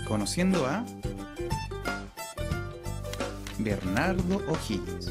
conociendo a Bernardo O'Higgins.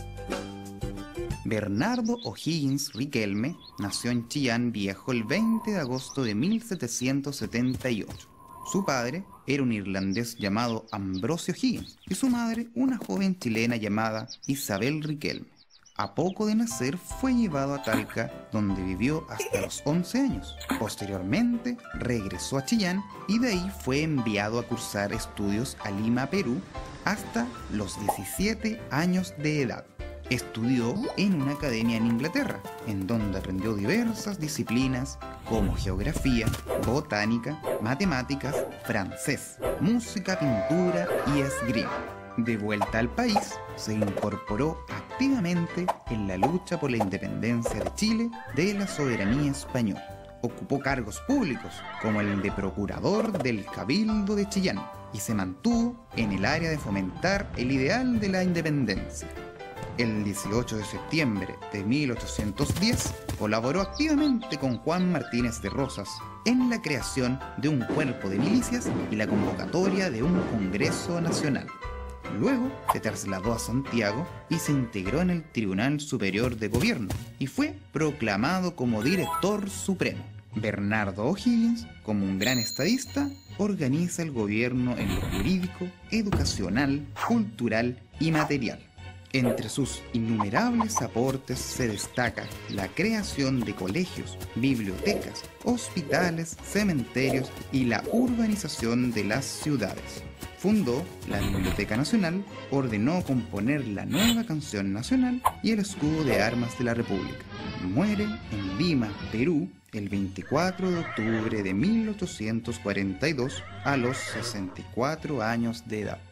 Bernardo O'Higgins Riquelme nació en Chillán Viejo el 20 de agosto de 1778. Su padre era un irlandés llamado Ambrosio Higgins y su madre una joven chilena llamada Isabel Riquelme. A poco de nacer fue llevado a Talca, donde vivió hasta los 11 años. Posteriormente regresó a Chillán y de ahí fue enviado a cursar estudios a Lima, Perú, hasta los 17 años de edad. Estudió en una academia en Inglaterra, en donde aprendió diversas disciplinas como geografía, botánica, matemáticas, francés, música, pintura y esgrima. De vuelta al país, se incorporó activamente en la lucha por la independencia de Chile de la soberanía española. Ocupó cargos públicos como el de procurador del Cabildo de Chillán y se mantuvo en el área de fomentar el ideal de la independencia. El 18 de septiembre de 1810 colaboró activamente con Juan Martínez de Rosas en la creación de un cuerpo de milicias y la convocatoria de un Congreso Nacional. Luego se trasladó a Santiago y se integró en el Tribunal Superior de Gobierno y fue proclamado como director supremo. Bernardo O'Higgins, como un gran estadista, organiza el gobierno en lo jurídico, educacional, cultural y material. Entre sus innumerables aportes se destaca la creación de colegios, bibliotecas, hospitales, cementerios y la urbanización de las ciudades. Fundó la Biblioteca Nacional, ordenó componer la nueva canción nacional y el escudo de armas de la República. Muere en Lima, Perú, el 24 de octubre de 1842 a los 64 años de edad.